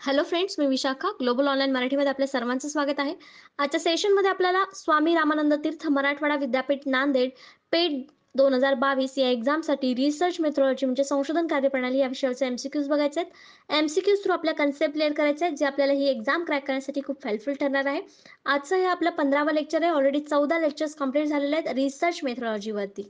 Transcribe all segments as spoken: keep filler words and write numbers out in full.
Hello friends, मी Vishakha. Global online मराठीमध्ये आपल्या सर्वांचं स्वागत आहे. आजच्या सेशनमध्ये आपल्याला स्वामी रामानंद तीर्थ मराठवाडा विद्यापीठ नांदेड पेड दोन हजार बावीस या एक्झामसाठी रिसर्च मेथोडॉलॉजी म्हणजे संशोधन कार्यप्रणाली या विषयावरचे एमसीक्यूज बघायचे आहेत. एमसीक्यूज थ्रू आपल्या कन्सेप्ट क्लिअर करायचे आहेत, जे आपल्याला ही एक्झाम क्रॅक करण्यासाठी खूप हेल्पफुल ठरणार आहे. आजचं हे आपलं पंधरावं लेक्चर आहे. ऑलरेडी चौदा लेक्चर्स कंप्लीट झालेले आहेत रिसर्च मेथोडॉलॉजीवरती.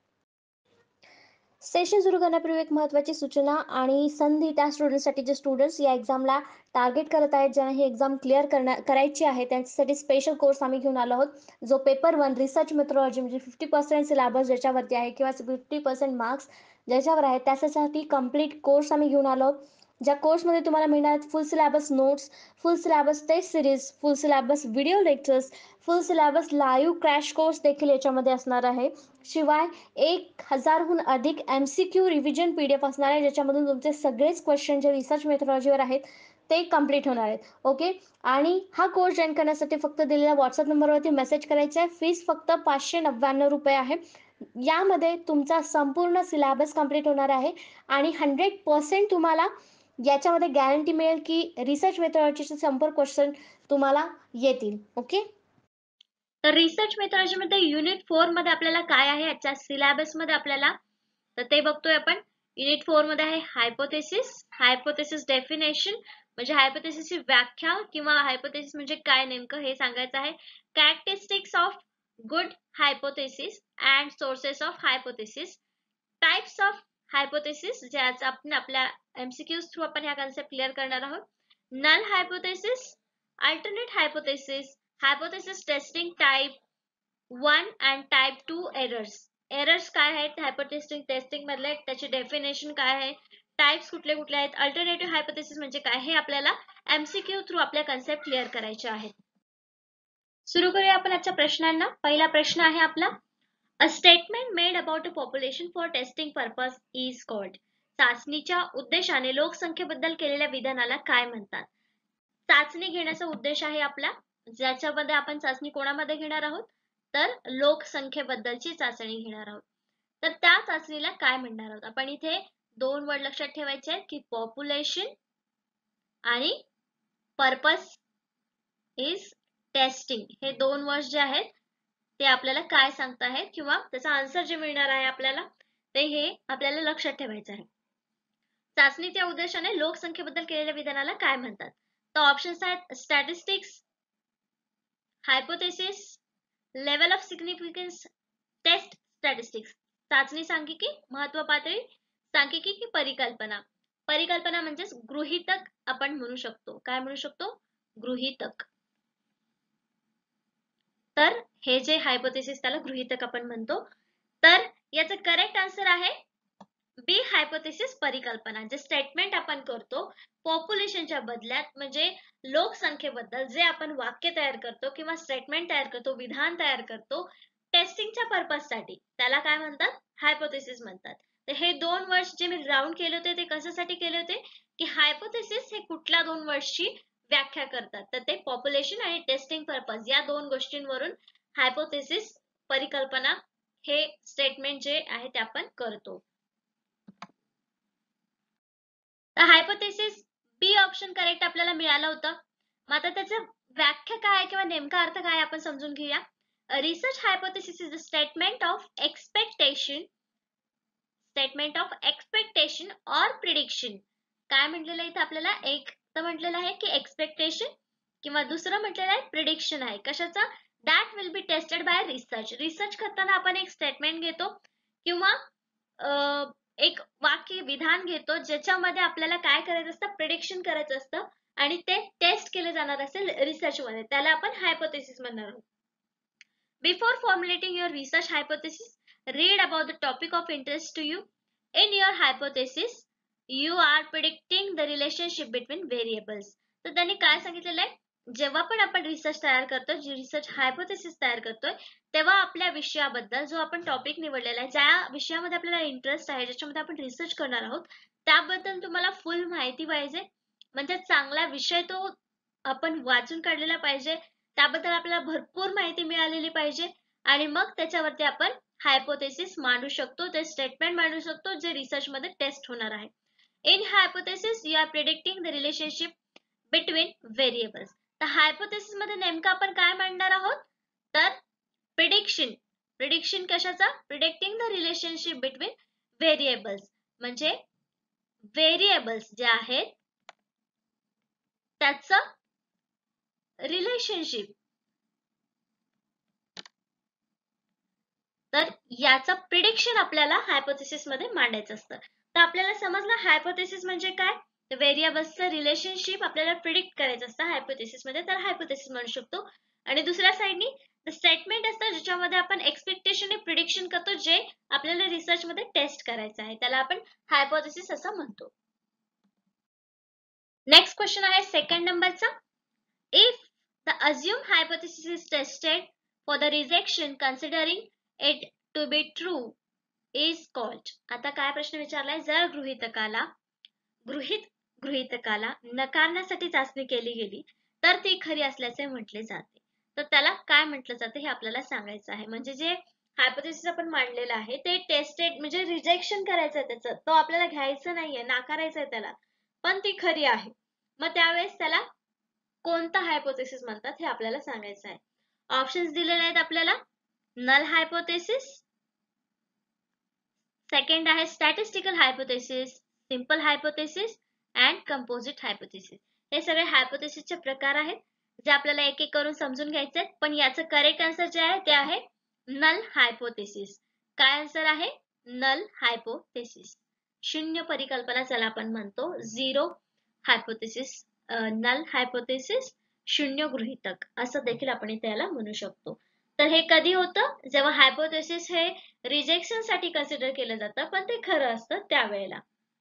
सेशन सुरू करण्यापूर्वी एक महत्त्वाची सूचना आणि संधी त्या स्टुडंट्ससाठी जे स्टुडंट्स या एक्झामला टार्गेट करत आहेत, ज्यांना ही एक्झाम क्लिअर करण्या करायची आहे, त्यांच्यासाठी स्पेशल कोर्स आम्ही घेऊन आलो आहोत. जो पेपर वन रिसर्च मेथोडॉलॉजी म्हणजे फिफ्टी पर्सेंट सिलेबस ज्याच्यावरती आहे किंवा फिफ्टी पर्सेंट मार्क्स ज्याच्यावर आहे, त्याच्यासाठी कंप्लीट कोर्स आम्ही घेऊन आलो आहोत. ज्या कोर्समध्ये तुम्हाला मिळणार full syllabus notes, full syllabus test series, full syllabus video lectures, full syllabus live crash course देखील याच्यामध्ये असणार आहे. शिवाय एक हजारहून अधिक M C Q revision P D F असणार आहे, ज्याच्यामधून तुमचे सगळेच क्वेश्चन जे रिसर्च मेथोडॉलॉजीवर आहेत ते कम्प्लीट होणार आहेत. ओके. आणि हा कोर्स जॉईन करण्यासाठी फक्त दिलेल्या व्हॉट्सअप नंबरवरती मेसेज करायचा आहे. फीस फक्त पाचशे नव्याण्णव रुपये आहे. यामध्ये तुमचा संपूर्ण सिलेबस कम्प्लीट होणार आहे आणि हंड्रेड पर्सेंट तुम्हाला याच्यामध्ये गॅरंटी मिळेल की रिसर्च मेथोडॉलॉजीचे संपूर्ण क्वेश्चन तुम्हाला येतील. ओके. तर रिसर्च मेथोडॉलॉजीमध्ये युनिट फोर मध्ये आपल्याला काय आहे आजच्या सिलेबस मध्ये आपल्याला तर ते बघतोय आपण. युनिट फोर मध्ये आहे हायपोथेसिस. हायपोथेसिस डेफिनेशन म्हणजे हायपोथेसिसची व्याख्या किंवा हायपोथेसिस म्हणजे काय नेमकं हे सांगायचं आहे. Characteristics of good hypothesis and sources of hypothesis. Types of hypothesis जे आज आपण आपल्या एमसीक्यूज थ्रू आपण ह्या कन्सेप्ट क्लिअर करणार आहोत. Null hypothesis, alternate hypothesis, hypothesis testing type one and type two errors. Errors काय आहेत हायपोथेसिस टेस्टिंग मधले, त्याची डेफिनेशन काय आहे, टाइप्स कुठले कुठले आहेत, अल्टरनेटिव्ह हायपोथेसिस म्हणजे काय, हे आपल्याला एमसीक्यू थ्रू आपल्या कन्सेप्ट क्लिअर करायचे आहेत. सुरू करूया आपण आजच्या प्रश्नांना. पहिला प्रश्न आहे आपला. A statement made about a population for testing purpose is called. चाचणीच्या उद्देशाने लोकसंख्येबद्दल केलेल्या विधानाला काय म्हणतात. चाचणी घेण्याचा उद्देश आहे आपला, ज्याच्यामध्ये आपण चाचणी कोणामध्ये घेणार आहोत तर लोकसंख्येबद्दलची चाचणी घेणार आहोत. तर त्या चाचणीला काय म्हणणार आहोत आपण. इथे दोन वर्ड लक्षात ठेवायचे आहेत की पॉप्युलेशन आणि पर्पज इज टेस्टिंग. हे दोन वर्ड जे आहेत ते आपल्याला काय सांगत आहेत किंवा त्याचा आन्सर जे मिळणार आहे आपल्याला ते हे आपल्याला लक्षात ठेवायचं आहे. चाचणीच्या उद्देशाने लोकसंख्येबद्दल केलेल्या विधानाला काय म्हणतात. तर ऑप्शन्स आहेत statistics, hypothesis, level of significance, test statistics. चाचणी सांख्यिकी, महत्व पातळी, सांख्यिकी की परिकल्पना. परिकल्पना म्हणजेच गृहीतक आपण म्हणू शकतो. काय म्हणू शकतो, गृहीतक. तर हे जे हायपोथेसिस त्याला गृहीतक आपण म्हणतो. तर याचं करेक्ट आन्सर आहे बी हायपोथेसिस परिकल्पना. जे स्टेटमेंट आपण करतो पॉप्युलेशनच्या बदल्यात म्हणजे लोकसंख्येबद्दल जे आपण वाक्य तयार करतो किंवा स्टेटमेंट तयार करतो, विधान तयार करतो टेस्टिंगच्या पर्पज साठी, त्याला काय म्हणतात, हायपोथेसिस म्हणतात. तर हे दोन वर्ड्स जे मी राउंड केले होते ते कशासाठी केले होते की हायपोथेसिस हे कुठल्या दोन वर्ड्सची व्याख्या करतात. तर ते पॉप्युलेशन आणि टेस्टिंग पर्पज या दोन गोष्टींवरून हायपोथेसिस परिकल्पना हे स्टेटमेंट जे आहे ते आपण करतो. तर हायपोथेसिस बी ऑप्शन करेक्ट आपल्याला मिळालं होतं. मग आता त्याचं व्याख्या काय किंवा नेमका अर्थ काय आपण समजून घेऊया. Research hypothesis is a statement of expectation statement of expectation or prediction. काय म्हटलेलं इथे आपल्याला, एक तर म्हटलेलं आहे की एक्सपेक्टेशन किंवा दुसरं म्हटलेलं आहे प्रिडिक्शन आहे कशाचं, that will be tested by research. Research करताना आपण एक स्टेटमेंट घेतो किंवा एक वाक्य विधान घेतो ज्याच्यामध्ये आपल्याला काय करायचं असतं, प्रिडिक्शन करायचं असतं आणि ते टेस्ट केले जाणार असेल रिसर्च मध्ये, त्याला आपण हायपोथेसिस म्हणणार आहोत. Before formulating your research hypothesis, read about the topic of interest to you. In your hypothesis, you are predicting the relationship between variables. तर त्यांनी काय सांगितलेलं आहे, जेव्हा पण आपण रिसर्च तयार करतो, जी रिसर्च हायपोथेसिस तयार करतोय, तेव्हा आपल्या विषयाबद्दल जो आपण टॉपिक निवडलेला आहे, ज्या विषयामध्ये आपल्याला इंटरेस्ट आहे, ज्याच्यामध्ये आपण रिसर्च करणार आहोत, त्याबद्दल तुम्हाला फुल माहिती पाहिजे. म्हणजे चांगला विषय तो आपण वाचून काढलेला पाहिजे, त्याबद्दल आपल्याला भरपूर माहिती मिळालेली पाहिजे आणि मग त्याच्यावरती आपण हायपोथेसिस मांडू शकतो, ते स्टेटमेंट मांडू शकतो जे रिसर्च मध्ये टेस्ट होणार आहे. In hypothesis you are predicting the relationship between variables. तर हायपोथेसिस मध्ये नेमकं आपण काय मांडणार आहोत, तर प्रिडिक्शन. प्रिडिक्शन कशाचा, predicting the relationship between variables, म्हणजे व्हेरिएबल्स जे आहेत त्याचं रिलेशनशिप. तर याचं प्रिडिक्शन आपल्याला हायपोथेसिस मध्ये मांडायचं असतं. तर आपल्याला समजलं हायपोथेसिस म्हणजे काय, व्हेरिएबल्सचं रिलेशनशिप आपल्याला प्रिडिक्ट करायचं असतं हायपोथेसिस मध्ये, तर हायपोथेसिस म्हणू शकतो. आणि दुसऱ्या साइडनी स्टेटमेंट असतं ज्याच्यामध्ये आपण एक्सपेक्टेशन आणि प्रिडिक्शन करतो, जे आपल्याला रिसर्च मध्ये टेस्ट करायचं आहे, त्याला आपण हायपोथेसिस असं म्हणतो. नेक्स्ट क्वेश्चन आहे सेकंड नंबरचा. If the assumed hypothesis is tested for the rejection considering it to be true is called. आता काय प्रश्न विचारलाय, जर गृहीतकाला गृहीत गृहीतकाला नकारण्यासाठी चाचणी केली गेली तर ती खरी असल्याचे म्हटले जाते, तर त्याला काय म्हटलं जाते हे आपल्याला सांगायचं आहे. म्हणजे जे हायपोथेसिस आपण मांडलेलं आहे ते टेस्टेड, म्हणजे रिजेक्शन करायचं आहे त्याचं, तो आपल्याला घ्यायचं नाहीये, नाकारायचं आहे त्याला, पण ती खरी आहे. मग त्यावेळेस त्याला कोणता हायपोथेसिस म्हणतात हे आपल्याला सांगायचं आहे. ऑप्शन्स दिलेले आहेत आपल्याला. नल हायपोथेसिस, सेकंड आहे statistical hypothesis, simple hypothesis and composite hypothesis. हे सगळे हायपोथेसिसचे प्रकार आहेत जे आपल्याला एक एक करून समजून घ्यायचे आहेत. पण याचं करेक्ट आन्सर जे आहे ते आहे नल हायपोथेसिस. काय आन्सर आहे, नल हायपोथेसिस. शून्य परिकल्पना ज्याला आपण म्हणतो, झिरो हायपोथेसिस, नल हायपोथेसिस, शून्य गृहीतक असं देखील आपण इथे याला म्हणू शकतो. तर हे कधी होतं, जेव्हा हायपोथेसिस हे रिजेक्शन साठी कन्सिडर केलं जातं पण ते खरं असतं त्यावेळेला.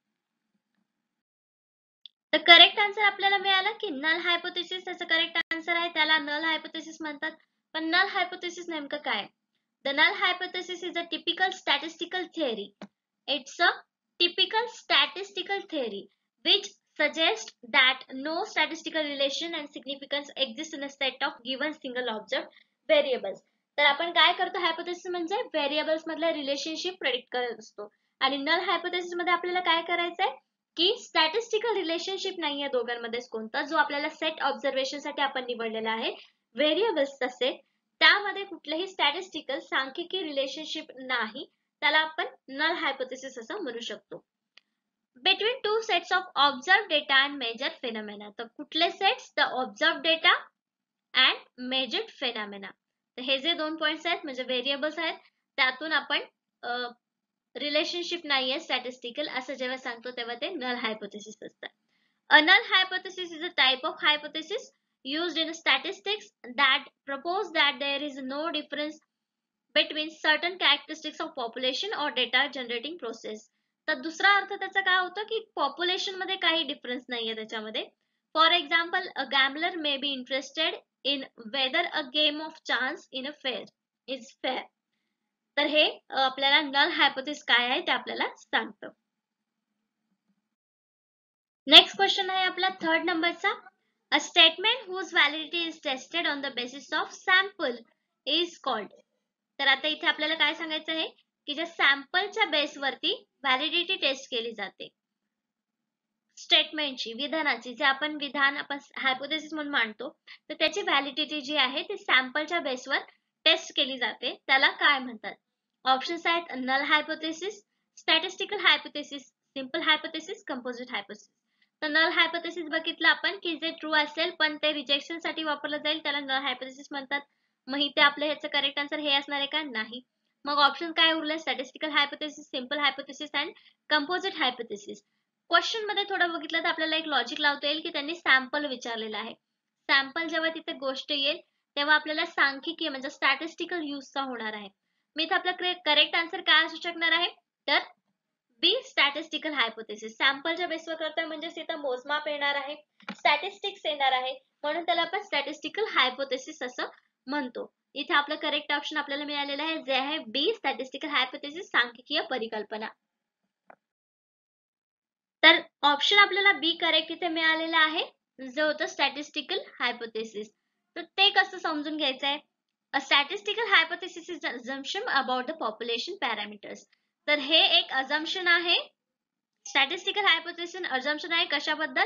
तर करेक्ट आन्सर आपल्याला मिळाला की नल हायपोथेसिस त्याचं करेक्ट आन्सर आहे, त्याला नल हायपोथेसिस म्हणतात. पण नल हायपोथेसिस नेमकं काय? The null hypothesis is a typical statistical theory. It's a typical statistical theory which suggests that no statistical relation and significance exists in a set of given single observed variables. तर आपण काय करतो, hypothesis म्हणजे variables मधला relationship predict करत असतो. आणि null hypothesis मध्ये आपल्याला काय करायचंय की स्टॅटिस्टिकल रिलेशनशिप नाहीये दोघांमध्येच कोणता, जो आपल्याला सेट ऑब्झर्वेशन साठी आपण निवडलेला आहे व्हेरिएबल्स तसे, त्यामध्ये कुठलेही स्टॅटिस्टिकल सांख्यिकी रिलेशनशिप नाही, त्याला आपण नल हायपोथेसिस असं म्हणू शकतो. Between two sets of observed data and measured phenomena. तर कुठले sets, the observed data and measured phenomena. तर हे जे दोन पॉइंट्स आहेत म्हणजे व्हेरिएबल्स आहेत, त्यातून आपण रिलेशनशिप नाहीये स्टॅटिस्टिकल असं जेव्हा सांगतो तेव्हा ते नल हायपोथेसिस असतात. A null hypothesis is a type of hypothesis used in statistics that propose that there is no difference between certain characteristics of population or data generating process. तर दुसरा अर्थ त्याचा काय होतो की पॉप्युलेशन मध्ये काही डिफरन्स नाहीये त्याच्यामध्ये. For example, a gambler may be interested in whether a game of chance in a fair is fair. तर हे आपल्याला नल हायपोथेसिस काय आहे ते आपल्याला सांगतं. नेक्स्ट क्वेश्चन आहे आपला थर्ड नंबरचा. A statement whose validity is tested on the basis of sample is called. तर आता इथे आपल्याला काय सांगायचं आहे की ज्या सॅम्पलच्या बेसवरती व्हॅलिडिटी टेस्ट केली जाते स्टेटमेंटची, विधानाची, जे आपण विधान आपण हायपोथेसिस म्हणून मांडतो, तर त्याची व्हॅलिडिटी जी आहे ती सॅम्पलच्या बेसवर टेस्ट केली जाते, त्याला काय म्हणतात? ऑप्शन्स आहेत null hypothesis, statistical hypothesis, simple hypothesis, composite hypothesis. तर नल हायपोथेसिस बघितलं आपण की जे ट्रू असेल पण ते रिजेक्शन साठी वापरलं जाईल त्याला नल हायपोथेसिस म्हणतात. मग इथे आपलं ह्याचं करेक्ट आन्सर हे असणार आहे का? नाही. मग ऑप्शन काय उरले? Statistical hypothesis, simple hypothesis and composite hypothesis. Question मध्ये थोडं बघितलं तर आपल्याला एक लॉजिक लावता येईल की त्यांनी सॅम्पल विचारलेला आहे. सॅम्पल जेव्हा तिथे गोष्ट येईल तेव्हा आपल्याला सांख्यिकीय म्हणजे स्टॅटिस्टिकल यूजचा होणार आहे. मी इथे आपला करेक्ट आन्सर काय असू शकणार आहे? तर बी, स्टॅटिस्टिकल हायपोथेसिस. सॅम्पलच्या बेसवर करतोय म्हणजे तिथं मोजमाप येणार आहे, स्टॅटिस्टिक्स येणार आहे, म्हणून त्याला आपण स्टॅटिस्टिकल हायपोथेसिस असं म्हणतो. इथे आपलं करेक्ट ऑप्शन आपल्याला मिळालेलं आहे जे आहे बी, स्टॅटिस्टिकल हायपोथेसिस, सांख्यिकीय परिकल्पना. तर ऑप्शन आपल्याला बी करेक्ट इथे मिळालेला आहे, जो होतं स्टॅटिस्टिकल हायपोथेसिस. तर ते कसं समजून घ्यायचं आहे? A statistical hypothesis is assumption about the population parameters. तर हे एक अझम्पशन आहे. स्टॅटिस्टिकल हायपोथेसिस अझम्पशन आहे कशाबद्दल?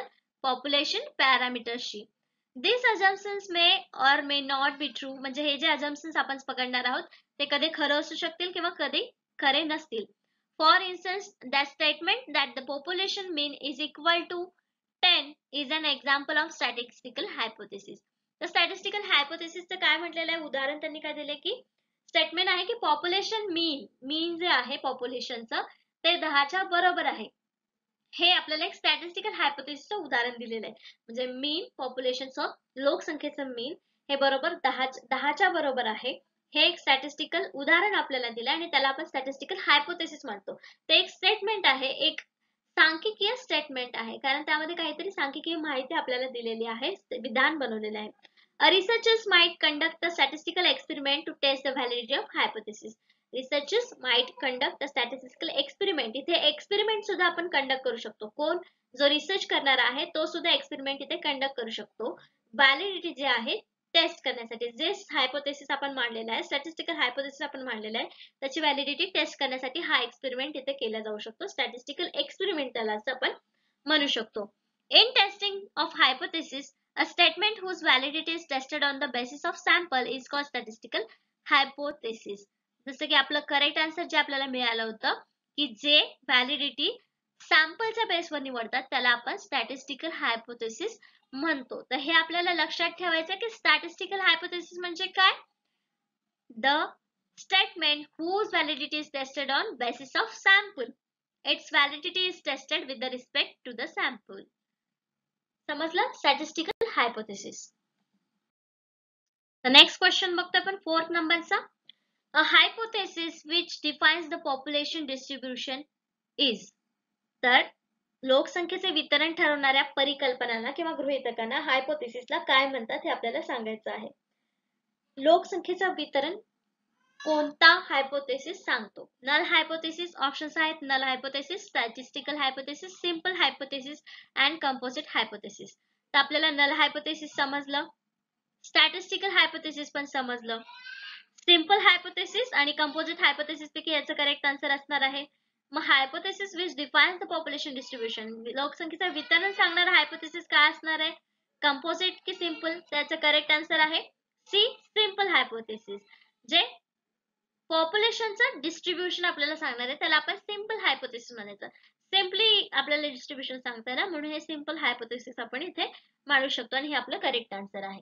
पॉप्युलेशन पॅरामीटर्सची. These assumptions may or may not be true. म्हणजे हे जे assumptions आपण पकडणार आहोत ते कधी खरं असू शकतील किंवा कधी खरे नसतील. For instance, that statement that the population mean is equal to ten is an example of statistical hypothesis. तर statistical hypothesis चं काय म्हटलेलं आहे, उदाहरण त्यांनी काय दिले की स्टेटमेंट आहे की पॉप्युलेशन मीन मीन जे आहे पॉप्युलेशनचं ते दहाच्या बरोबर आहे. हे आपल्याला एक स्टॅटिस्टिकल हायपोथेसिसचं उदाहरण दिलेलं आहे. म्हणजे मीन पॉप्युलेशनचं लोकसंख्येचं मीन हे बरोबर दहा दहाच्या बरोबर आहे. हे एक स्टॅटिस्टिकल उदाहरण आपल्याला दिलं आणि त्याला आपण स्टॅटिस्टिकल हायपोथेसिस म्हणतो. ते एक स्टेटमेंट आहे, एक सांख्यिकीय स्टेटमेंट आहे, कारण त्यामध्ये काहीतरी सांख्यिकीय माहिती आपल्याला दिलेली आहे, विधान बनवलेलं आहे. A researchers might conduct a statistical experiment to test the validity of hypothesis. Researchers might conduct a statistical experiment. इथे एक्सपेरिमेंट सुद्धा आपण कंडक्ट करू शकतो. कोण जो रिसर्च करणार आहे तो सुद्धा एक्सपेरिमेंट इथे कंडक्ट करू शकतो. व्हॅलिडिटी जे आहे टेस्ट करण्यासाठी, जे हायपोथेसिस आपण मांडलेला आहे, स्टॅटिस्टिकल हायपोथेसिस आपण मांडलेला आहे, त्याची व्हॅलिडिटी टेस्ट करण्यासाठी हा एक्सपेरिमेंट इथे केला जाऊ शकतो. स्टॅटिस्टिकल एक्सपेरिमेंट त्याला असं आपण म्हणू शकतो. In testing of hypothesis, a statement whose validity is tested on the basis of sample is called statistical hypothesis. जसं की आपलं करेक्ट आन्सर जे आपल्याला मिळालं होतं की जे व्हॅलिडिटी सॅम्पलच्या बेसवर निवडतात त्याला आपण स्टॅटिस्टिकल हायपोथेसिस म्हणतो. तर हे आपल्याला लक्षात ठेवायचं की स्टॅटिस्टिकल हायपोथेसिस म्हणजे काय? The statement whose validity is tested on basis of sample. Its validity is tested with the respect to the sample. समजलं? Statistical hypothesis. The next question बघतो आपण फोर्थ नंबरचा. A hypothesis which defines the population distribution is. तर लोकसंख्येचे वितरण ठरवणाऱ्या परिकल्पनांना किंवा गृहीतकांना हायपोथेसिसला काय म्हणतात हे आपल्याला सांगायचं आहे. लोकसंख्येचं वितरण कोणता हायपोथेसिस सांगतो? नल हायपोथेसिस ऑप्शन्स आहेत. Null hypothesis, statistical hypothesis, simple hypothesis and composite hypothesis. तर आपल्याला नल हायपोथेसिस समजलं, स्टॅटिस्टिकल हायपोथेसिस पण समजलं, सिंपल हायपोथेसिस आणि कंपोजिट हायपोथेसिस पैकी याचं करेक्ट आन्सर असणार आहे. मग hypothesis which defines the population distribution, लोकसंख्येचं वितरण सांगणारा हायपोथेसिस काय असणार आहे? कंपोजिट की सिंपल? त्याचं करेक्ट आन्सर आहे सी, सिंपल हायपोथेसिस. जे पॉप्युलेशनचं डिस्ट्रीब्युशन आपल्याला सांगणार आहे त्याला आपण सिंपल हायपोथेसिस म्हणायचं. सिम्पली आपल्याला डिस्ट्रीब्युशन सांगता येईल म्हणून हे सिंपल हायपोथेसिस आपण इथे मांडू शकतो आणि हे आपलं करेक्ट आन्सर आहे.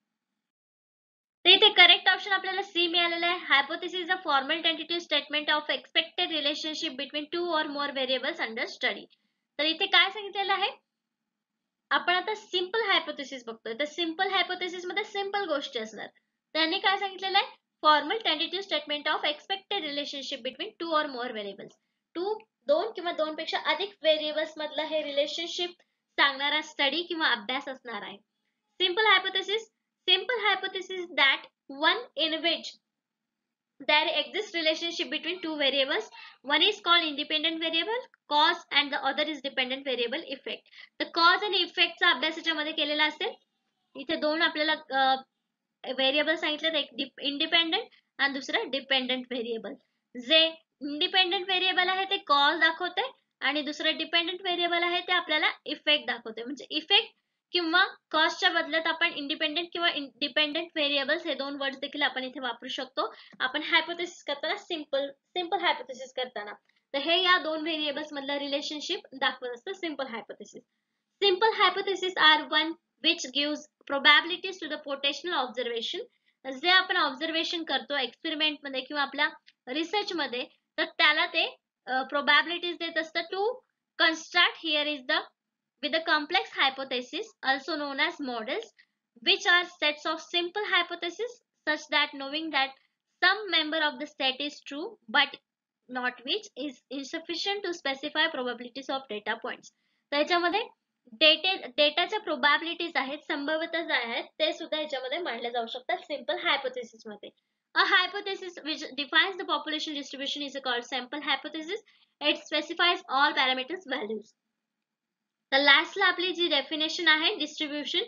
तर इथे करेक्ट ऑप्शन आपल्याला सी मिळालेलं आहे. Hypothesis is a formal tentative statement of expected relationship between two or more variables under study. तर इथे काय सांगितलेलं आहे? आपण आता सिंपल हायपोथेसिस बघतोय. तर सिंपल हायपोथेसिस मध्ये सिंपल गोष्टी असणार. त्यांनी काय सांगितलेलं आहे? Formal tentative statement of expected relationship between two or more variables. To दोन किंवा दोन पेक्षा अधिक व्हेरिएबल्स मधला हे रिलेशनशिप सांगणारा स्टडी किंवा अभ्यास असणार आहे. Simple hypothesis, simple hypothesis that one in which there exists relationship between two variables. One is called independent variable cause and the other is dependent variable effect. The cause and effect चा अभ्यास याच्यामध्ये केलेला असेल. इथे दोन आपल्याला variable सांगितले, एक इंडिपेंडेंट आणि दुसरं डिपेंडेंट व्हेरिएबल. जे इंडिपेंडेंट व्हेरिएबल आहे ते कॉज दाखवते आणि दुसरं डिपेंडेंट व्हेरिएबल आहे ते आपल्याला इफेक्ट दाखवते. म्हणजे इफेक्ट किंवा कॉस्टच्या बदल्यात आपण इंडिपेंडेंट किंवा डिपेंडेंट व्हेरिएबल्स हे दोन वर्ड्स देखील आपण इथे वापरू शकतो. आपण हायपोथेसिस करताना सिंपल सिंपल हायपोथेसिस करताना तर हे या दोन व्हेरिएबल्स मधलं रिलेशनशिप दाखवत असतं simple hypothesis. Simple hypothesis are one which gives probabilities to the potential observation. जे आपण ऑब्झर्वेशन करतो एक्सपेरिमेंट मध्ये किंवा आपल्या रिसर्च मध्ये तर त्याला ते प्रोबॅबिलिटीज देत असतं. To construct here is the with the complex hypothesis also known as models, which are sets of simple hypotheses such that knowing that some member of the set is true but not which is insufficient to specify probabilities of data points. त्याच्यामध्ये डेटे डेटाच्या प्रोबॅबिलिटीज आहेत, संभाव्यता जे आहेत ते सुद्धा याच्यामध्ये मांडले जाऊ शकतात सिंपल हायपोथेसिस मध्ये. A hypothesis which defines the population distribution is called sample hypothesis. It specifies all parameters values. तर लास्टला आपली जी डेफिनेशन आहे डिस्ट्रीब्युशन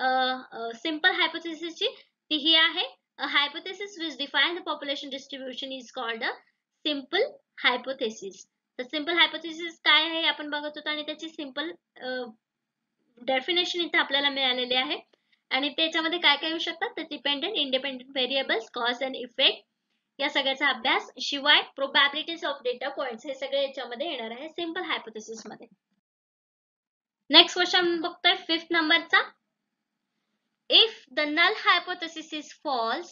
सिंपल हायपोथेसिसची ती ही आहे. A hypothesis which defines the population distribution is called a simple hypothesis. तर सिंपल हायपोथेसिस काय आहे आपण बघत होतो आणि त्याची सिंपल डेफिनेशन इथे आपल्याला मिळालेली आहे आणि त्याच्यामध्ये काय काय येऊ शकतात तर dependent independent variables cause and effect या सगळ्याचा अभ्यास शिवाय प्रोबॅबिलिटीज ऑफ डेटा पॉइंट्स हे सगळे याच्यामध्ये येणार आहे सिंपल हायपोथेसिस मध्ये. नेक्स्ट क्वेश्चन बघतोय फिफ्थ नंबरचा. If the null hypothesis is false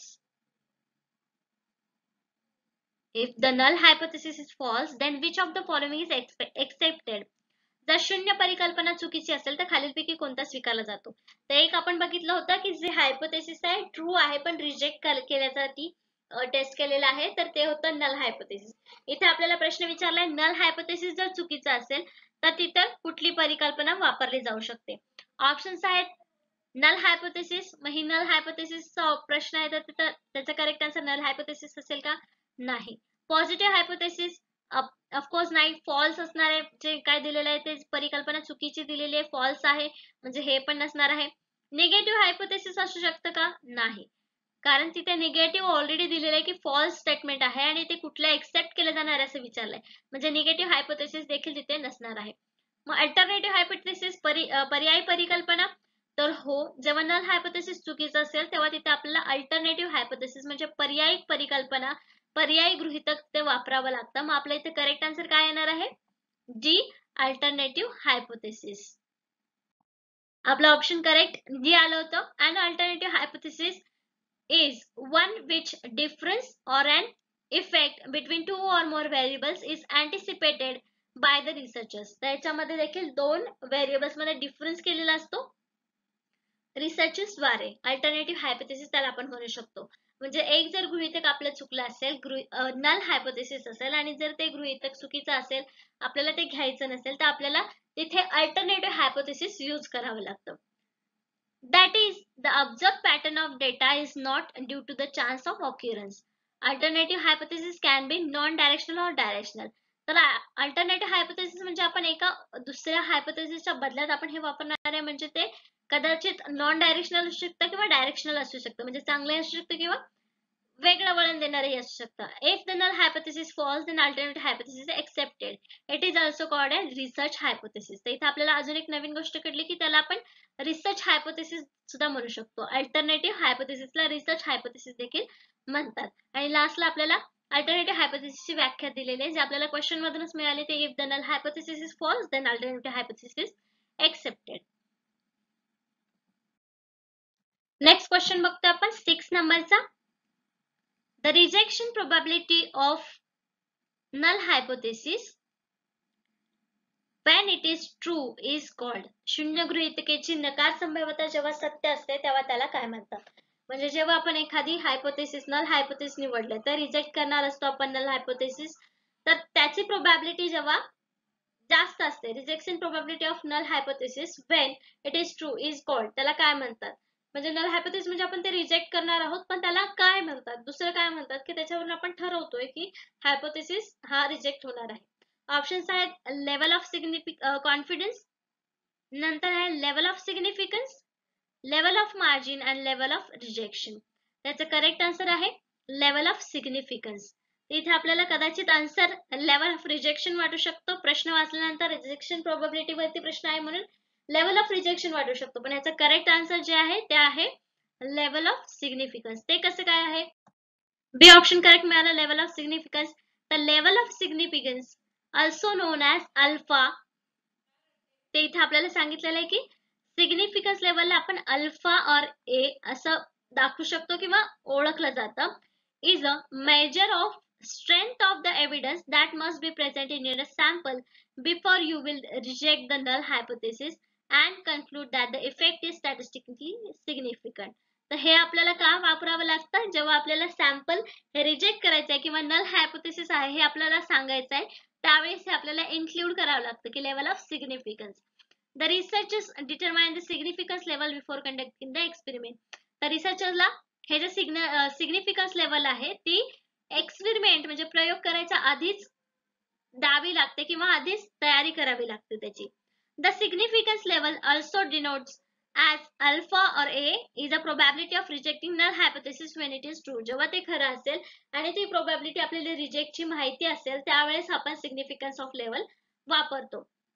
if the null hypothesis is false then which of the following is accepted. जर शून्य परिकल्पना चुकीची असेल तर खालीलपैकी कोणता स्वीकारला जातो. तर एक आपण बघितलं होतं की जे हायपोथेसिस आहे ट्रू आहे पण रिजेक्ट केल्यासाठी टेस्ट केलेला आहे तर ते होतं नल हायपोथेसिस. इथे आपल्याला प्रश्न विचारलाय नल हायपोथेसिस जर चुकीचा असेल तर तिथे कुठली परिकल्पना वापरली जाऊ शकते. ऑप्शन्स आहेत नल हायपोथेसिस. मग ही नल हायपोथेसिसचा प्रश्न आहे तर तिथं त्याचा करेक्ट आन्सर नल हायपोथेसिस असेल का नाही. पॉझिटिव्ह हायपोथेसिस ऑफकोर्स नाही फॉल्स असणार आहे. जे काय दिलेलं आहे ते परिकल्पना चुकीची दिलेली आहे फॉल्स आहे म्हणजे हे पण नसणार आहे. निगेटिव्ह हायपोथेसिस असू शकतं का नाही कारण तिथे निगेटिव्ह ऑलरेडी दिलेलं आहे की फॉल्स स्टेटमेंट आहे आणि ते कुठल्या एक्सेप्ट केलं जाणार असं विचारलंय म्हणजे निगेटिव्ह हायपोथेसिस देखील तिथे नसणार आहे. मग अल्टरनेटिव्ह हायपोथेसिस पर्यायी परिकल्पना तर हो जेव्हा नल हायपोथेसिस चुकीचं असेल तेव्हा तिथे आपल्याला अल्टरनेटिव्ह हायपोथेसिस म्हणजे पर्यायी परिकल्पना पर्यायी गृहीतक ते वापरावं लागतं. मग आपल्या इथे करेक्ट आन्सर काय येणार आहे डी अल्टरनेटिव्ह हायपोथेसिस. आपला ऑप्शन करेक्ट डी आलं होतं. And alternative hypothesis is one which difference or an effect between two or more variables is anticipated by the researchers. त्याच्यामध्ये देखील दोन व्हेरिएबल्स मध्ये डिफरन्स केलेला असतो रिसर्चर्स द्वारे. अल्टरनेटिव्ह हायपोथेसिस त्याला आपण म्हणू शकतो. म्हणजे एक जर गृहीतक आपलं चुकलं असेल नल हायपोथेसिस असेल आणि जर ते गृहीतक चुकीचं असेल आपल्याला ते घ्यायचं नसेल तर आपल्याला तिथे अल्टरनेटिव्ह हायपोथेसिस यूज करावं लागतं. That is, the observed pattern of data is not due to the chance of occurrence. Alternative hypothesis can be non-directional or directional. तर अल्टरनेटिव्ह हायपोथेसिस म्हणजे आपण एका दुसऱ्या हायपोथेसिसच्या बदल्यात आपण हे वापरणार आहे म्हणजे ते कदाचित नॉन डायरेक्शनल असू शकतं किंवा डायरेक्शनल असू शकतं म्हणजे चांगले असू शकतं किंवा वेगळं वळण देणारही असू शकतं. If the null hypothesis falls then alternative hypothesis is accepted. It is also called as research hypothesis. तर इथे आपल्याला अजून एक नवीन गोष्ट कळली की त्याला आपण रिसर्च हायपोथेसिस सुद्धा म्हणू शकतो. अल्टरनेटिव्ह हायपोथेसिसला रिसर्च हायपोथेसिस देखील म्हणतात. आणि लास्टला आपल्याला अल्टरनेटिव्ह हायपोथेसिसची व्याख्या दिलेली आहे जे आपल्याला क्वेश्चन मधूनच मिळाली ते if the null hypothesis is false then alternative hypothesis is accepted. Next question बघतो आपण सिक्स नंबरचा. The rejection probability of null hypothesis when it is true is called. शून्य गृहीतकेची नकार संभाव्यता जेव्हा सत्य असते तेव्हा त्याला काय म्हणतात. म्हणजे जेव्हा आपण एखादी हायपोथेसिस नल हायपोथेसिस निवडले तर रिजेक्ट करणार असतो आपण नल हायपोथेसिस तर त्याची प्रोबॅबिलिटी जेव्हा जास्त असते rejection probability of null hypothesis when it is true is called त्याला काय म्हणतात. म्हणजे नल हायपोथेसिस म्हणजे आपण ते रिजेक्ट करणार आहोत पण त्याला काय म्हणतात दुसरं काय म्हणतात की त्याच्यावरून आपण ठरवतोय की हायपोथेसिस हा रिजेक्ट होणार आहे. ऑप्शन्स आहेत लेवल ऑफ कॉन्फिडन्स नंतर आहे level of significance level of margin and level of rejection. त्याचं करेक्ट आन्सर आहे लेवल ऑफ सिग्निफिकन्स. इथे आपल्याला कदाचित आन्सर लेवल ऑफ रिजेक्शन वाटू शकतो. प्रश्न वाचल्यानंतर रिजेक्शन प्रोबॅबिलिटी वरती प्रश्न आहे म्हणून लेवल ऑफ रिजेक्शन वाटू शकतो पण याचं करेक्ट आन्सर जे आहे ते आहे लेवल ऑफ सिग्निफिकन्स. ते कसं काय आहे बी ऑप्शन करेक्ट मिळालं लेवल ऑफ सिग्निफिकन्स. तर level of significance also known as alpha ते इथे आपल्याला सांगितलेलं आहे की सिग्निफिकन्स लेवलला आपण अल्फा और ए असं दाखवू शकतो किंवा ओळखलं जातं. Is a measure of strength of the evidence that must be present in your sample before you will reject the null hypothesis and conclude that the effect is statistically significant. तर हे आपल्याला का वापरावं लागतं जेव्हा आपल्याला सॅम्पल हे reject करायचं आहे किंवा नल हायपोथेसिस आहे हे आपल्याला सांगायचं आहे त्यावेळेस हे आपल्याला इन्क्लूड करावं लागतं की level of significance. The researchers determine the significance level before conducting the experiment. तर रिसर्चरला हे जे सिग्निफिकन्स लेवल आहे ती एक्सपेरिमेंट म्हणजे प्रयोग करायच्या आधीच द्यावी लागते किंवा आधीच तयारी करावी लागते त्याची. The significance level also denotes as alpha or a is a probability of rejecting null hypothesis when it is true. जेव्हा ते खरं असेल आणि ती प्रोबॅबिलिटी आपल्याला रिजेक्टची माहिती असेल त्यावेळेस आपण सिग्निफिकन्स ऑफ लेवल वापरतो.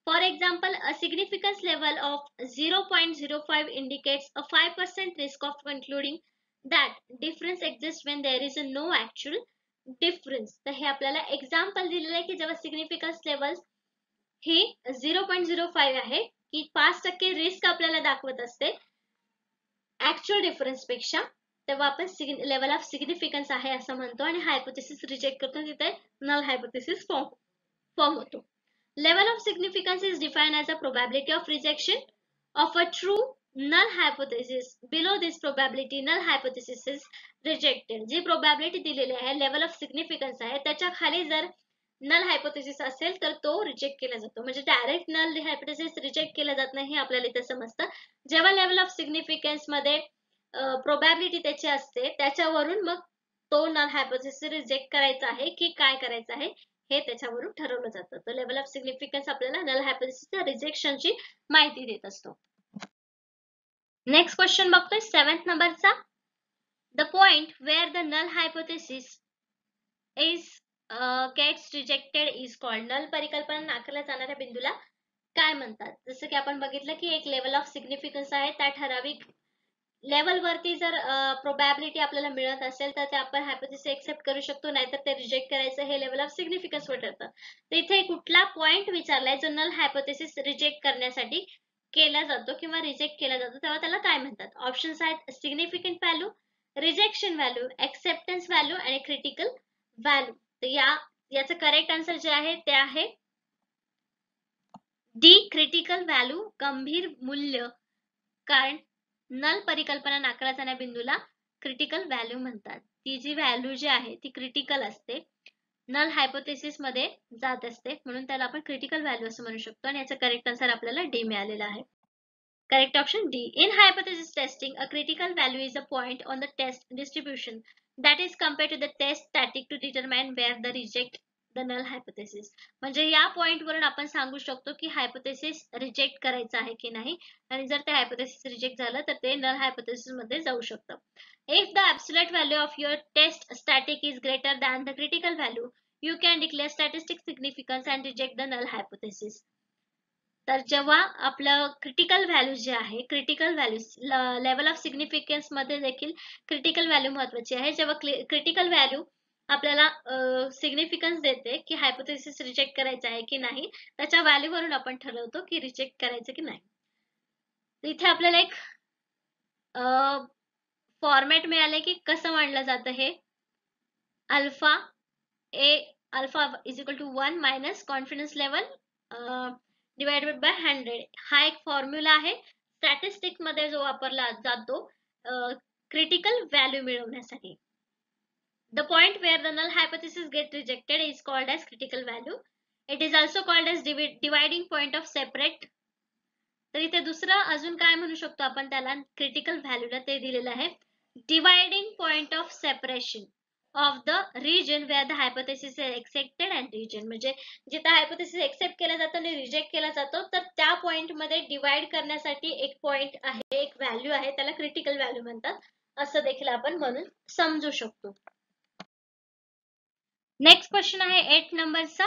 For example, a significance level of zero point zero five indicates a five percent risk of concluding that difference exists when there is a no actual difference. तर हे आपल्याला example दिलेलं आहे की जेव्हा significance level ही zero point zero five आहे की पाच टक्के रिस्क आपल्याला दाखवत असते ऍक्च्युअल डिफरन्स पेक्षा, तेव्हा आपण लेवल ऑफ सिग्निफिकन्स आहे असं म्हणतो आणि हायपोथेसिस रिजेक्ट करतो, तिथे नल हायपोथेसिस फॉर्म फॉर्म होतो. Level of significance is defined as a probability of rejection of a true null hypothesis. Below this probability, null hypothesis is rejected. जी probability दिलेली आहे level of significance आहे त्याच्या खाली जर null hypothesis असेल तर तो रिजेक्ट केला जातो. म्हणजे डायरेक्ट null hypothesis रिजेक्ट केला जात नाही हे आपल्याला इथे समजतं. जेव्हा level of significance मध्ये probability त्याची असते त्याच्यावरून मग तो null hypothesis रिजेक्ट करायचा आहे की काय करायचं आहे हे त्याच्यावरून ठरवलं जातं. तर लेवल ऑफ सिग्निफिकन्स आपल्याला नल हायपोथेसिसच्या रिजेक्शनची माहिती देत असतो. नेक्स्ट क्वेश्चन बघतोय सेवन्थ नंबरचा. The point where the null hypothesis is gets rejected is called. नल परिकल्पना नाकारल्या जाणाऱ्या बिंदूला काय म्हणतात? जसं की आपण बघितलं की एक लेवल ऑफ सिग्निफिकन्स आहे, त्या ठराविक लेवल वरती जर प्रोबॅबिलिटी आपल्याला मिळत असेल तर ते आपण हायपोथेसिस एक्सेप्ट करू शकतो, नाहीतर ते रिजेक्ट करायचं हे लेवल ऑफ सिग्निफिकन्स वर ठरतं. तर इथे कुठला पॉइंट विचारलाय जो नल हायपोथेसिस रिजेक्ट करण्यासाठी केला जातो किंवा रिजेक्ट केला जातो, तेव्हा त्याला काय म्हणतात? ऑप्शन्स आहेत significant value, rejection value, acceptance value आणि क्रिटिकल व्हॅल्यू. तर या याचं करेक्ट आन्सर जे आहे ते आहे डी, क्रिटिकल व्हॅल्यू, गंभीर मूल्य. कारण नल परिकल्पना नाकारल्या जाणाऱ्या बिंदूला क्रिटिकल व्हॅल्यू म्हणतात. ती जी व्हॅल्यू जी आहे ती क्रिटिकल असते, नल हायपोथेसिस मध्ये जात असते, म्हणून त्याला आपण क्रिटिकल व्हॅल्यू असं म्हणू शकतो आणि याचा करेक्ट आन्सर आपल्याला डी मिळालेला आहे. Correct option D. In hypothesis testing a critical value is a point on the test distribution that is compared to the test static to determine where the reject the null hypothesis. म्हणजे या point वरून आपण सांगू शकतो की hypothesis reject करायचं आहे की नाही, आणि जर ते हायपोथेसिस रिजेक्ट झालं तर ते नल हायपोथेसिस मध्ये जाऊ शकतं. If the absolute value of your test static is greater than the critical value, you can declare statistic significance and reject the null hypothesis. तर जेव्हा आपलं क्रिटिकल व्हॅल्यू जे आहे, critical value level of significance मध्ये देखील critical value महत्वाची आहे. जेव्हा क्रिटिकल व्हॅल्यू आपल्याला सिग्निफिकन्स देते की हायपोथेसिस रिजेक्ट करायचं आहे की नाही, त्याच्या व्हॅल्यूवरून आपण ठरवतो की रिजेक्ट करायचं की नाही. इथे आपल्याला एक फॉर्मॅट मिळाले की कसं मांडलं जातं हे. Alpha A alpha is equal to one minus confidence level divided by hundred. हा एक फॉर्म्युला आहे स्टॅटिस्टिक्स मध्ये जो वापरला जातो क्रिटिकल व्हॅल्यू मिळवण्यासाठी. The point where the null hypothesis gets rejected is called as critical value. It is also called as dividing point of separate. तर इथे दुसरं अजून काय म्हणू शकतो आपण त्याला क्रिटिकल व्हॅल्यूला, ते दिलेलं आहे dividing point of separation of the region where the hypothesis is accepted and region. म्हणजे जिथे हायपोथेसिस एक्सेप्ट केला जातो आणि रिजेक्ट केला जातो तर त्या पॉइंट मध्ये डिवाइड करण्यासाठी एक पॉइंट आहे, एक व्हॅल्यू आहे, त्याला क्रिटिकल व्हॅल्यू म्हणतात असं देखील आपण म्हणून समजू शकतो. नेक्स्ट क्वेश्चन आहे एट नंबरचा.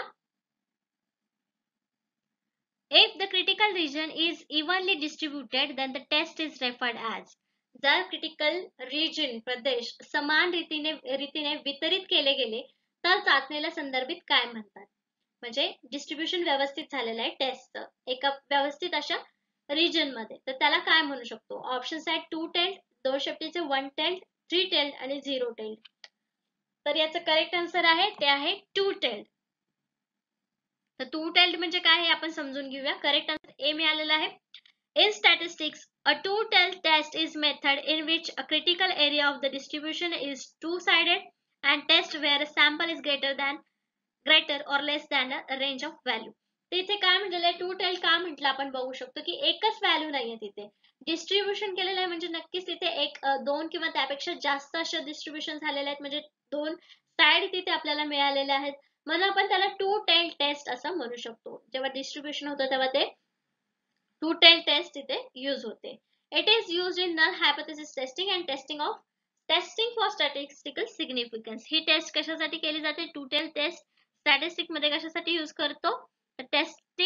If the critical region is evenly distributed then the test is referred as. जर क्रिटिकल रिजन प्रदेश समान रीतीने रीतीने वितरित केले गेले तर चाचणीला संदर्भित काय म्हणतात? म्हणजे डिस्ट्रीब्युशन व्यवस्थित झालेलं आहे टेस्टचं एका व्यवस्थित अशा रिजन मध्ये, तर त्याला काय म्हणू शकतो? ऑप्शन्स आहेत टू टेल्ड, दोन शेपटीचे, वन टेल्ड, थ्री टेल्ड आणि झिरो टेल्ड. तर याचं करेक्ट आन्सर आहे ते आहे टू टेल्ड. तर टू टेल्ड म्हणजे काय हे आपण समजून घेऊया. करेक्ट आन्सर ए मिळालेला आहे. In statistics, a two-tailed test is method in which a critical area of the distribution is two-sided and test where a sample is greater than greater or less than a range of value. तिथे काय म्हटलेलं आहे two tailed का म्हटलं आपण बघू शकतो की एकच व्हॅल्यू नाहीये, तिथे डिस्ट्रीब्युशन केलेलं आहे म्हणजे नक्कीच तिथे एक दोन किंवा त्यापेक्षा जास्त असे डिस्ट्रीब्युशन झालेले आहेत, म्हणजे दोन साइड तिथे आपल्याला मिळालेले आहेत, म्हणून आपण त्याला टू टेल्ड टेस्ट असं म्हणू शकतो. जेव्हा डिस्ट्रीब्युशन होतं तेव्हा ते टू टेल्ड टेस्ट इथे यूज होते. It is used in null hypothesis testing and testing of testing for statistical significance. ही टेस्ट कशासाठी केली जाते? टू टेल्ड टेस्ट स्टॅटिस्टिक मध्ये कशासाठी यूज करतो? Testing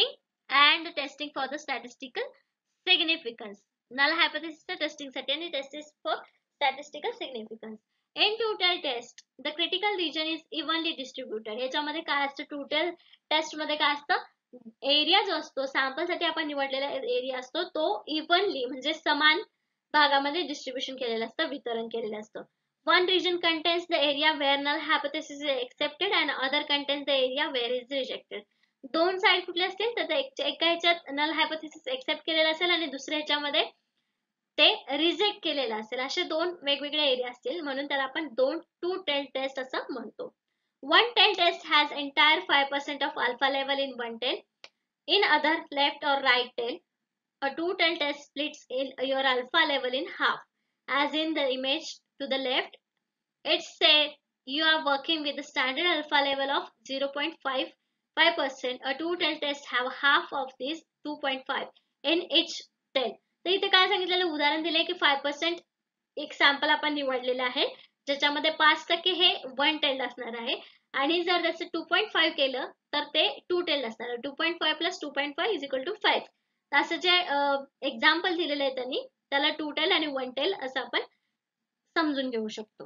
and testing for the statistical significance. Null hypothesis testing साठी आणि testing for statistical significance. In total test, the critical region is evenly distributed. याच्यामध्ये काय असतं, total test मध्ये काय असतं, एरिया जो असतो सॅम्पल साठी आपण निवडलेला एरिया असतो तो इव्हनली म्हणजे समान भागामध्ये डिस्ट्रीब्युशन केलेलं असतं, वितरण केलेलं असतं. One region contains the area where null hypothesis is accepted and other contains the area where is rejected. दोन साइड कुठले असतील तर एका ह्याच्यात नल हायपोथेसिस एक्सेप्ट केलेला असेल आणि दुसऱ्या ह्याच्यामध्ये ते रिजेक्ट केलेलं असेल, असे दोन वेगवेगळे एरिया असतील, म्हणून त्याला आपण दोन टू टेल टेस्ट असं म्हणतो. One tail test has entire five percent of alpha level in one tail, in other left or right tail. A two tail test splits in your alpha level in half, as in the image to the left. It's say you are working with the standard alpha level of zero point five five percent. A two tail test have half of this two point five in each tail. तर इथे काय सांगितलेलं उदाहरण दिले की five percent एक sample आपण निवडलेलं आहे ज्याच्यामध्ये पाच टक्के हे वन टेल असणार आहे आणि जर त्याचं टू पॉईंट फाईव्ह केलं तर ते टू टेल असणार आहे. Two point five plus two point five is equal to five. असं जे एक्झाम्पल दिलेलं आहे त्यांनी त्याला टू टेल आणि वन टेल असं आपण समजून घेऊ शकतो.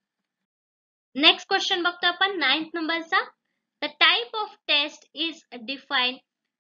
नेक्स्ट क्वेश्चन बघतो आपण नाइन्थ नंबरचा. The type of test is defined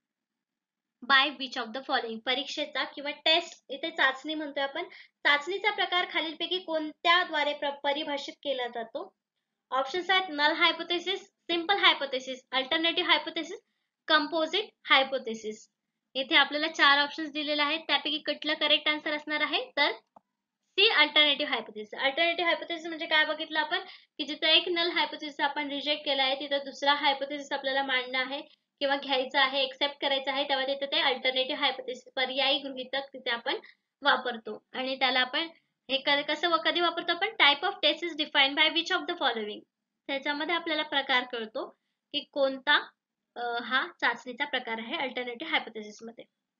by which of the following. परीक्षेचा किंवा टेस्ट इथे चाचणी म्हणतोय आपण, चाचणीचा प्रकार खालीलपैकी कोणत्याद्वारे परिभाषित केला जातो. ऑप्शन्स आहेत null hypothesis, simple hypothesis, alternative hypothesis, composite hypothesis. इथे आपल्याला चार ऑप्शन्स दिलेले आहेत, त्यापैकी कुठलं करेक्ट आन्सर असणार आहे तर C alternative hypothesis. Alternative hypothesis म्हणजे काय बघितलं आपण की जिथे एक नल हायपोथेसिस आपण रिजेक्ट केला आहे तिथे दुसरा हायपोथेसिस आपल्याला मांडणं आहे किंवा घ्यायचं आहे, एक्सेप्ट करायचं आहे, तेव्हा तिथे ते अल्टरनेटिव्ह हायपोथेसिस पर्यायी गृहीतक तिथे आपण वापरतो आणि त्याला आपण हे कसं कधी वापरतो आपण type of test is defined by which of the following. त्याच्यामध्ये आपल्याला प्रकार कळतो की कोणता हा चाचणीचा प्रकार आहे अल्टरनेटिव्ह हायपोथेसिस मध्ये.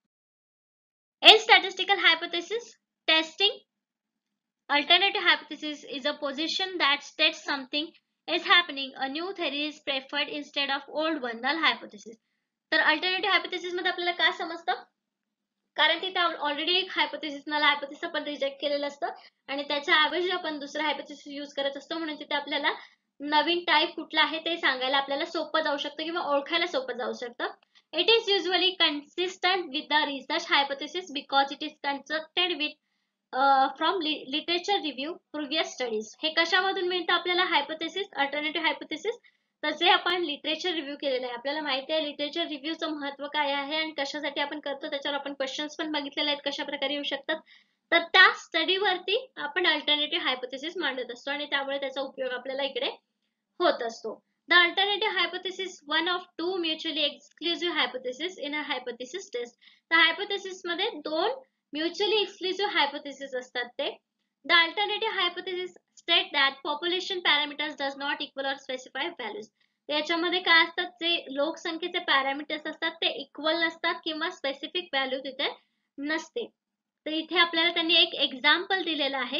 In statistical hypothesis testing alternative hypothesis is a position that states something is happening. A new theory is preferred instead of old one. Null hypothesis. तर अल्टरनेटिव्ह हायपोथेसिस मध्ये आपल्याला काय समजतं, कारण तिथे ऑलरेडी एक हायपोथेसिस नल हायपोथेसिस आपण reject केलेलं असतं आणि त्याच्या ऐवजी आपण दुसरा हायपोथेसिस यूज करत असतो, म्हणून तिथे आपल्याला नवीन टाइप कुठला आहे ते सांगायला आपल्याला सोपं जाऊ शकतं किंवा ओळखायला सोपं जाऊ शकतं. It is usually consistent with the research hypothesis because it is constructed with from literature review previous studies. हे कशामधून मिळतं आपल्याला हायपोथेसिस अल्टरनेटिव्ह हायपोथेसिस तसे आपण लिटरेचर रिव्ह्यू केलेलं आहे. आपल्याला माहिती आहे लिटरेचर रिव्ह्यूचं महत्व काय आहे आणि कशासाठी आपण करतो, त्याच्यावर आपण क्वेश्चन्स पण बघितलेले आहेत कशा प्रकारे येऊ शकतात. तर त्या स्टडीवरती आपण अल्टरनेटिव्ह हायपोथेसिस मांडत असतो आणि त्यामुळे त्याचा उपयोग आपल्याला इकडे होत असतो. The alternative hypothesis one of two mutually exclusive hypothesis in a hypothesis test. तर हायपोथेसिस मध्ये दोन म्युच्युअली एक्सक्लुझिव्ह हायपोथेसिस असतात ते. The alternative hypothesis state that population parameters does not equal or specify values. याच्यामध्ये काय असतात, जे लोकसंख्येचे पॅरामीटर्स असतात ते इक्वल नसतात किंवा स्पेसिफिक व्हॅल्यू तिथे नसते. तर इथे आपल्याला त्यांनी एक एक्झाम्पल दिलेलं आहे.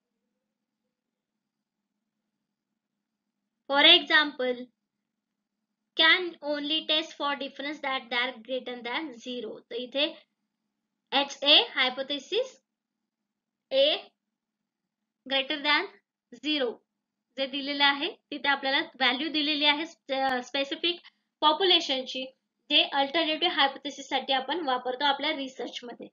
For example can only test for difference that there greater than zero. तर इथे H A hypothesis A greater than zero जे दिलेलं आहे तिथे आपल्याला व्हॅल्यू दिलेली आहे स्पेसिफिक पॉप्युलेशनची, जे अल्टरनेटिव्ह हायपोथेसिस साठी आपण वापरतो आपल्या रिसर्च मध्ये.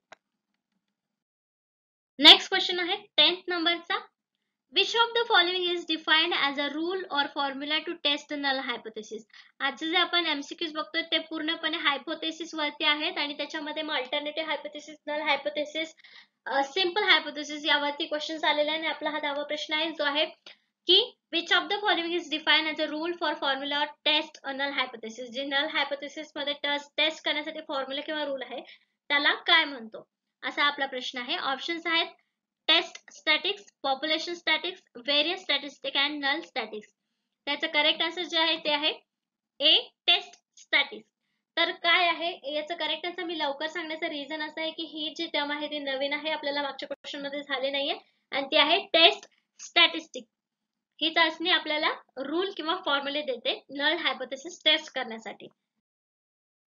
नेक्स्ट क्वेश्चन आहे टेन्थ नंबरचा. Which of the following is defined as a rule or formula to test the null hypothesis. आजचे जे आपण एमसीक्यूज बघतोय ते पूर्णपणे हायपोथेसिस वरती आहेत आणि त्याच्यामध्ये मग alternative hypothesis, null hypothesis, simple hypothesis यावरती क्वेश्चन्स आलेले आहे आणि आपला हा दहावा प्रश्न आहे जो आहे की which of the following is defined as a rule for formula or test a null hypothesis. जे नल हायपोथेसिस मध्ये टेस्ट करण्यासाठी फॉर्म्युला किंवा रूल आहे त्याला काय म्हणतो, असा आपला प्रश्न आहे. ऑप्शन्स आहेत test statics, population statics, various statistic and null statics. त्याचं करेक्ट आन्सर जे आहे ते आहे ए टेस्ट स्टॅटिक्स. तर काय आहे याचं करेक्ट आन्सर मी लवकर सांगण्याचं रिझन असं आहे की ही जी टर्म आहे ती नवीन आहे, आपल्याला मागच्या क्वेश्चन मध्ये झाले नाहीये आणि ती आहे टेस्ट स्टॅटिस्टिक. ही चाचणी आपल्याला रूल किंवा फॉर्म्युले देते नल हायपोथेसिस टेस्ट करण्यासाठी.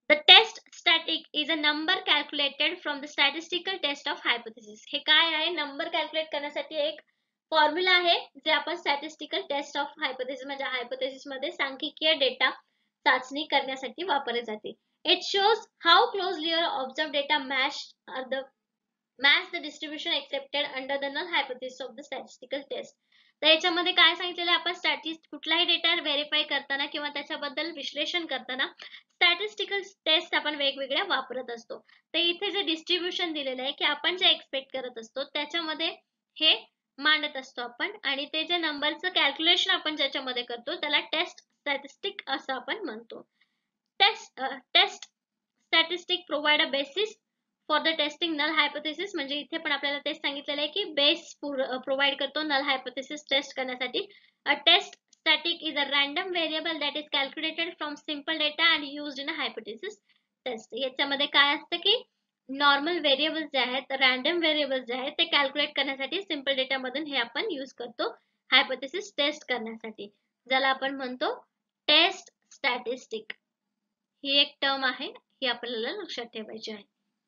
The test static is a number calculated from the statistical test of hypothesis. हे काय आहे? नंबर कॅल्क्युलेट करण्यासाठी एक फॉर्म्युला आहे जे आपण स्टॅटिस्टिकल टेस्ट ऑफ हायपोथेसिस म्हणजे हायपोथेसिस मध्ये सांख्यिकीय डेटा चाचणी करण्यासाठी वापरले जाते. It shows how closely your observed data match the match the distribution accepted under the null hypothesis of the statistical test. तर याच्यामध्ये काय सांगितलेलं आहे? आपण स्टॅटिस्ट कुठलाही डेटा व्हेरीफाय करताना किंवा त्याच्याबद्दल विश्लेषण करताना स्टॅटिस्टिकल टेस्ट आपण वेगवेगळ्या वापरत असतो. तर इथे जे डिस्ट्रीब्युशन दिलेलं आहे की आपण जे एक्सपेक्ट करत असतो त्याच्यामध्ये हे मांडत असतो आपण आणि ते जे नंबरचं कॅल्क्युलेशन आपण ज्याच्यामध्ये करतो त्याला टेस्ट स्टॅटिस्टिक असं आपण म्हणतो. Test test statistic provide a basis for the testing null hypothesis. म्हणजे इथे पण आपल्याला तेच सांगितलेलं आहे की बेस प्रोव्हाइड करतो नल हायपोथेसिस टेस्ट करण्यासाठी. A test static is a random variable that is calculated from simple data and used in a hypothesis test. याच्यामध्ये काय असतं की नॉर्मल व्हेरिएबल्स जे आहेत रॅन्डम व्हेरिएबल्स जे आहेत ते कॅल्क्युलेट करण्यासाठी सिंपल डेटा मधून हे आपण यूज करतो हायपोथेसिस टेस्ट करण्यासाठी, ज्याला आपण म्हणतो टेस्ट स्टॅटिस्टिक. ही एक टर्म आहे, ही आपल्याला लक्षात ठेवायची आहे.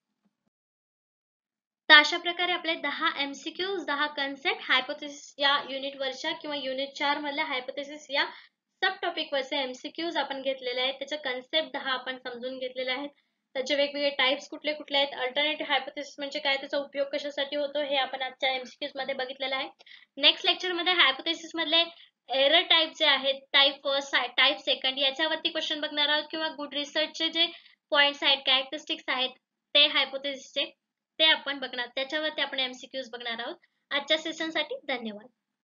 तर अशा प्रकारे आपले दहा एमसीक्यूज दहा कन्सेप्ट हायपोथेसिस या युनिट वरच्या किंवा युनिट चार मधल्या हायपोथेसिस या सब टॉपिक वरचे एमसीक्यूज आपण घेतलेले आहेत. त्याचे कन्सेप्ट दहा आपण समजून घेतलेले आहेत. त्याचे वेगवेगळे टाइप्स कुठले कुठले आहेत, अल्टरनेटिव्ह हायपोथेसिस म्हणजे काय, त्याचा उपयोग कशासाठी होतो हे आपण आजच्या एमसीक्यूज मध्ये बघितलेलं आहे. नेक्स्ट लेक्चर मध्ये हायपोथेसिस मधले एरर टाइप जे आहेत, टाइप फर्स्ट टाइप सेकंड याच्यावरती क्वेश्चन बघणार आहोत किंवा गुड रिसर्चचे जे पॉइंट्स आहेत कॅरेक्टरिस्टिक्स आहेत ते हायपोथेसिसचे ते आपण बघणार, त्याच्यावरती आपण एमसीक्यूज बघणार आहोत. आजच्या सेशनसाठी धन्यवाद.